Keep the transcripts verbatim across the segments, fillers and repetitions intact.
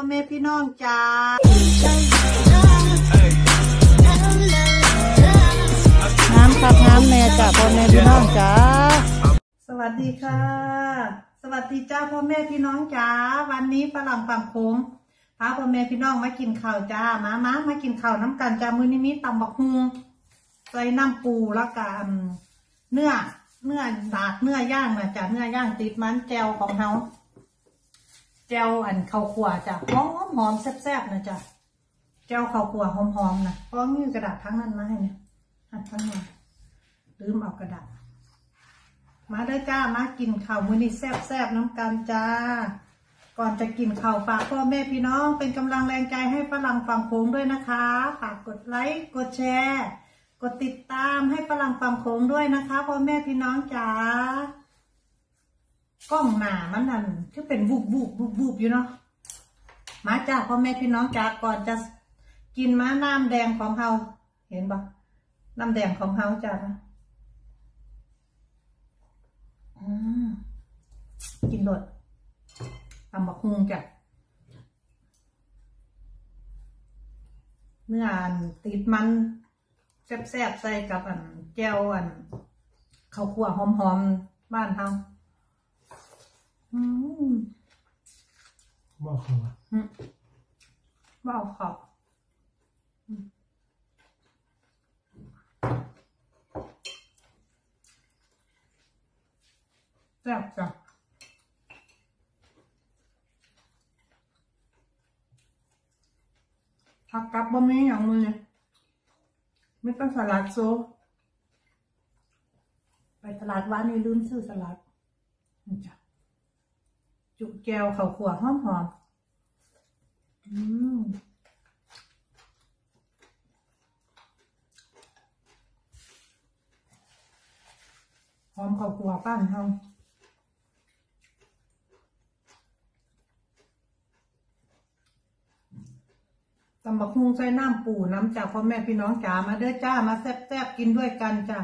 แม่พี่น้องจ้าน้ำครับน้ำแม่จ้าพ่อแม่พี่น้องจ้าสวัสดีค่ะสวัสดีจ้าพ่อแม่พี่น้องจ้าวันนี้ฝรั่งฝั่งโค้งพาพ่อแม่พี่น้องมากินข้าวจ้ามามามากินข้าวน้ำกันจ้ามื้อนี้มีตำบักฮุงใส่น้ำปูแล้วกันเนื้อเนื้อดาดเนื้อย่างนะจ้าเนื้อย่างติดมันแจวของเฮาแจวอันข้าวคั่วจ้าหอมหอมแซ่บๆนะจ้าแจวข้าวคั่วหอมๆนะเพราะมีกระดาษทั้งนั้นมาให้เนี่ยหัดทั้งนั้นลืมเอากระดาษมาได้จ้ามากินข้าวมื้อนี้แซ่บๆน้ำกันจ้าก่อนจะกินข้าวฝากพ่อแม่พี่น้องเป็นกำลังแรงใจให้ฝรั่งฝั่งโค้งด้วยนะคะฝากกดไลค์กดแชร์กดติดตามให้ฝรั่งฝั่งโค้งด้วยนะคะพ่อแม่พี่น้องจ้ากล้องหน้ามันนั่นคือเป็นบุบบุบบุบบุบอยู่เนาะมาจ้าพ่อแม่พี่น้องจ้าก่อนจะกินม้าน้ำแดงของเฮาเห็นปะน้ำแดงของเฮาจ้าอืมกินหลดตำบักฮุงจ้ะเนื้ออันติดมันแซ่บๆใส่กับอันแก้วอันข้าวคั่วหอมๆบ้านเฮาอืมบ้าเขาอ่ะบ้าเขาแซ่บจ้ะผักกับบ่มีอย่างมือไม่ต้องสลัดโซไปตลาดวานนี่ลืมซื้อสลัดนี่จ้ะจุกแก้วข้าวคั่วหอมหอมอืมหอมข้าวคั่วป้านเฮาตำบักฮุงใส่น้ำปูน้ำจากพ่อแม่พี่น้องจ๋ามาเด้อจ้ามาแซ่บๆกินด้วยกันจ้า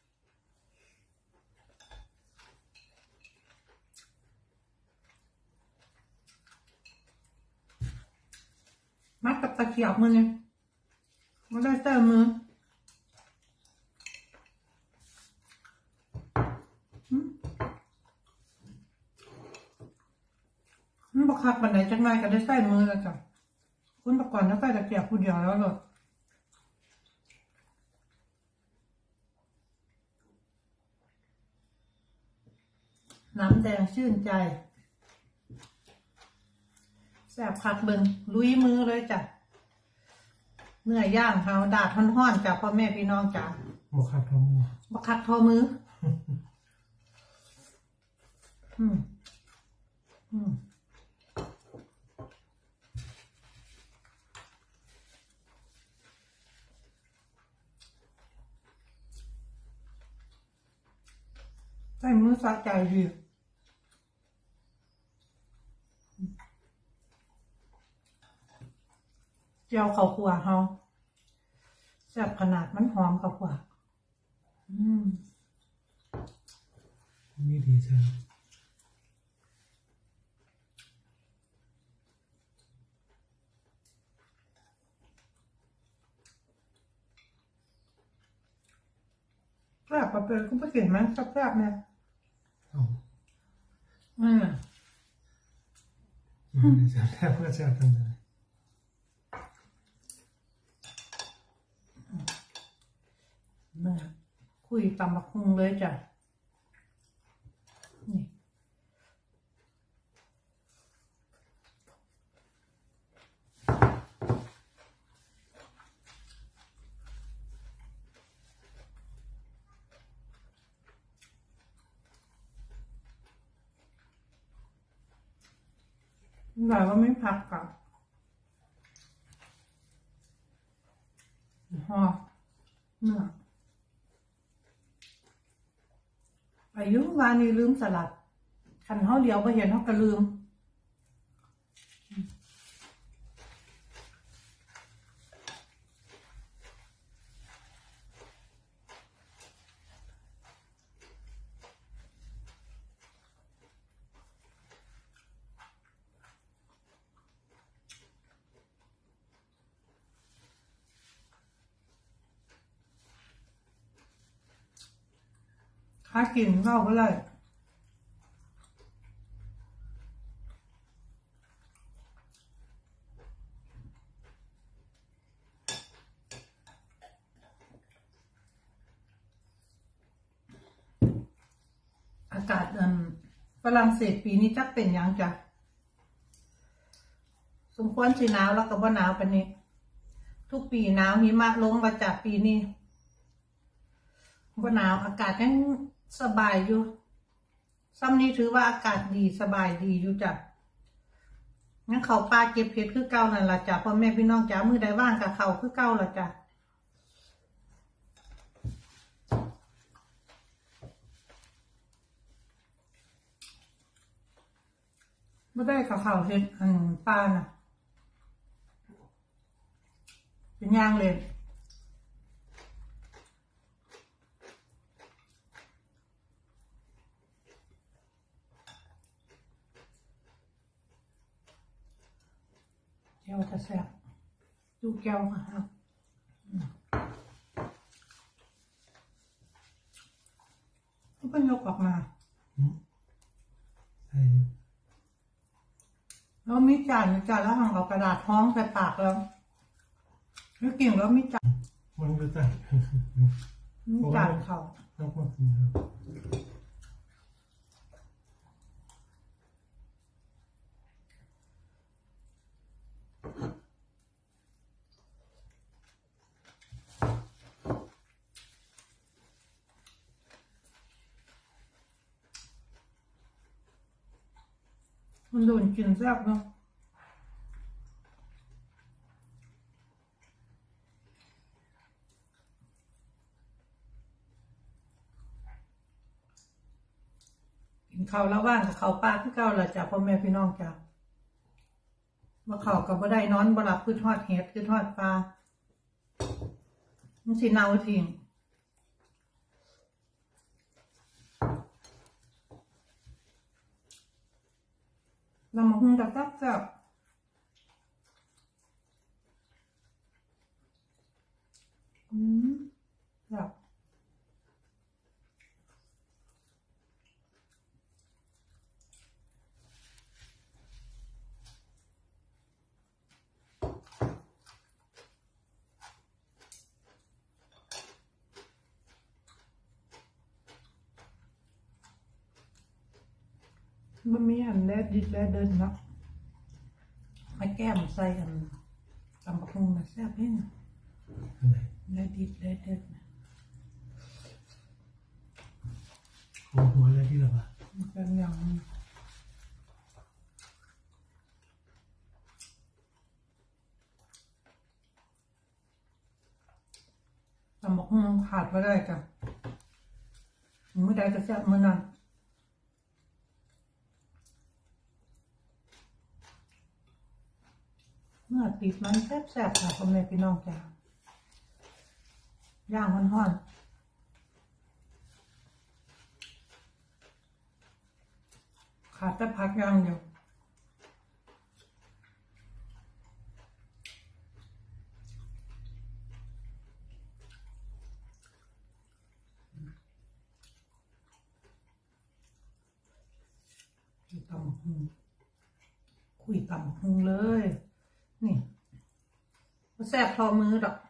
มัดกับตะเกียบมือเนี่ยไม่ได้เติมมือมันบักคักบันไดจังไรก็ได้ใส่มือแล้วจ้ะคุณประกอบแล้วใส่ตะเกียบผู้เดียวแล้วหรอน้ำแดงชื่นใจแซ่บคักเบิ่งลุยมือเลยจ้ะเนื้อย่างเฮาดาดห้อนๆจากพ่อแม่พี่น้องจ้ะบกคักทอมือบักคักทอมืออืมอืมใส่มือสะใจดีเจียวข้าวคั่วเฮาแซ่บขนาดมันหอมข้าวคั่วอืมนี่ดีจังแซ่บปะเปิดก็ไม่เก่งมั้งแซ่บๆเนี่ยอืมดีจังแทบเพื่อแซ่บจังเลยเนื้อคุยตำบักฮุงเลยจ้ะนี่แบบว่าไม่พักกับห่อเนื้ออายุวานี่ลืมสลัดคันเขาเดียวไปเห็นเขาก็ลืมหากินเข้าก็เลยอากาศอืมฝรั่งเศสปีนี้จักเป็นยังจ้ะสมควรสิหนาวแล้วก็บ่หนาวปานนี้ทุกปีหนาวหิมะลงมาจากปีนี้บ่หนาวอากาศยังสบายอยู่ซ้ำนี้ถือว่าอากาศดีสบายดีอยู่จ้ะงั้นเขาปลาเก็บเห็ดคือเก่านั่นล่ะจ้ะพ่อแม่พี่น้องจ้ะมื้อใดว่างกับเขาคือเก่าล่ะจ้ะไม่ได้กับเขาเห็ดอันปลาน่ะเป็นย่างเลยแก้วกระแซบดูแก้วค่ะครับก็ยกออกมาใช่แล้วมีจานมีจานแล้วห่างเอากระดาษท้องใส่ปากแล้วแล้วกิ่งแล้วมีจานมันก็จะมีจานเขาต้องมากินครับมันโดนกินแซ่บเนาะกินข้าวแล้วว่างกับข้าวปลาคือเก่าละจ้ะพ่อแม่พี่น้องจ้ะว่าข้าวกับบ่ได้นอนบ่หลับคือทอดเห็ดคือทอดปลามันสิเน่าทิ้งเรามาหุงกับแซ่บๆอืมแซ่บมันมีอันแรดดิดแรดเดินเนาะมาแก้มใส่อันตำบักหุ่งมาแซ่บเองอะไรแรดดิดแรดเดินหัวหัวอะไรที่เราอะมันเป็นอย่างตำบักหุ่งขาดไม่ได้จ้ะเมื่อใดก็แซ่บเมื่อนั้นเมื่อติดมันแซ่บๆค่ะพ่อแม่พี่น้องจ้ะย่างมันห่อนขาดแต่พักย่างเดียวตำบักหุ่งคุยตำบักหุ่งเลยนี่แซ่บพอมือดอก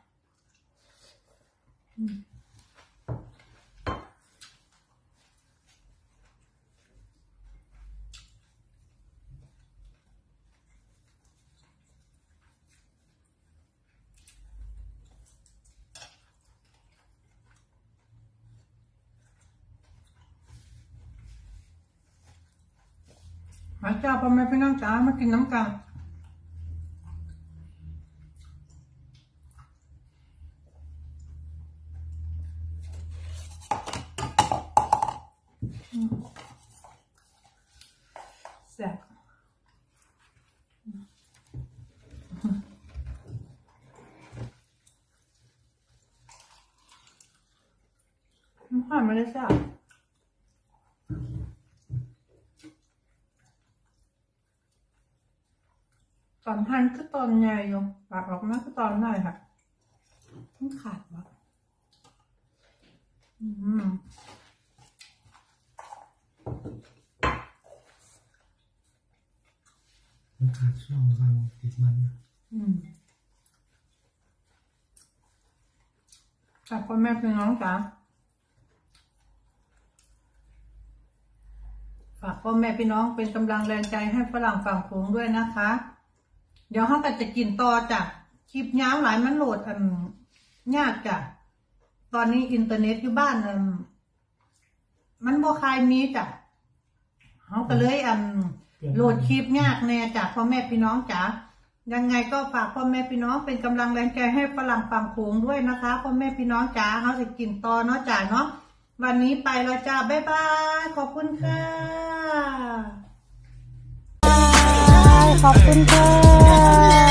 มาจ้าพ่อแม่พี่น้องจ้ามากินน้ำกันแซ่บมันผ่านมาได้แซ่บตอนหั่นคือตอนใหญ่อยู่ปากออกมาคือตอนน้อยค่ะมันขาดวะอืมช่วงระวังติดมันนะอืมค่ะพ่อแม่พี่น้องจ๋าฝากพ่อแม่พี่น้องเป็นกำลังแรงใจให้ฝรั่งฝั่งโขงด้วยนะคะ เดี๋ยวเขาก็จะกินต่อจ้ะคลิปยาวหลายมันโหลดอันยากจ้ะตอนนี้อินเทอร์เน็ตอยู่บ้านอันมันบ่คายมีจ้ะเขาก็เลยอันโหลดคลิปยากแน่จ้ะพ่อแม่พี่น้องจ๋ายังไงก็ฝากพ่อแม่พี่น้องเป็นกำลังแรงใจให้ฝรั่งฝั่งโขงด้วยนะคะพ่อแม่พี่น้องจ๋าเขาจะกินต่อเนาะจ้ะเนาะวันนี้ไปแล้วจ้าบ๊ายบายขอบคุณค่ะขอบคุณค่ะ